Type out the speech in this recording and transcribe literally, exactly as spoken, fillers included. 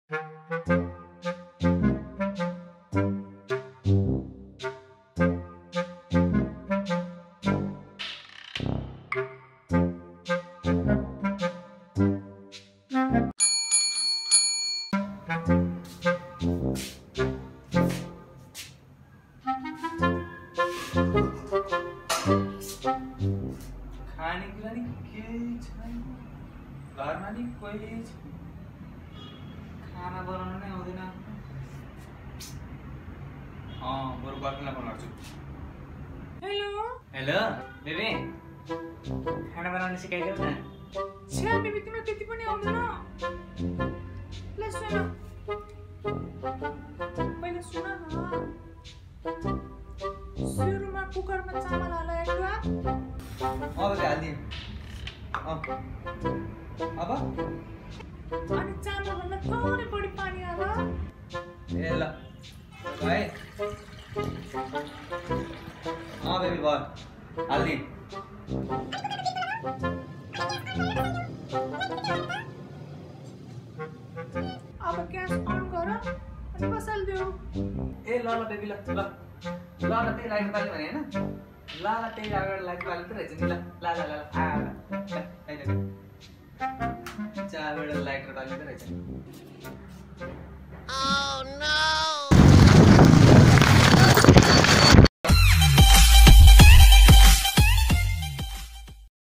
खानेकुरा नि केही छैन, घरमा नि कोही छैन, खाना बनाउन नै आउँदैन। अँ बरु गर्मीलाई फोन गर्छु। हेलो हेलो बेबी, खाना बनाउन सिकाइदेऊ न। छ्या बेबी तिमीलाई त्यति पनि आउँदैन? ल सुन, पहिला सुन न, सुरुमा कुकरमा चामल हाल एक ग्लास। अँ बेबी हालिदिएँ। अँ अब अनि चामलभन्दा थोरै बढी पानी हाल। ए ल है। अँ बेबी भयो, हालिदिएँ। अब ग्यास अन गर अनि बसालिदेऊ। ए ल ल बेबी ल ल ल ल त्यही लाइट बाल्ने भने होइन? ल ल त्यही अगाडि लाइट बाल्नु त रहेछ नि। ल ल ल ल आ होइन चारबाट लाइट बाल्नु त रहेछ नि। Oh no!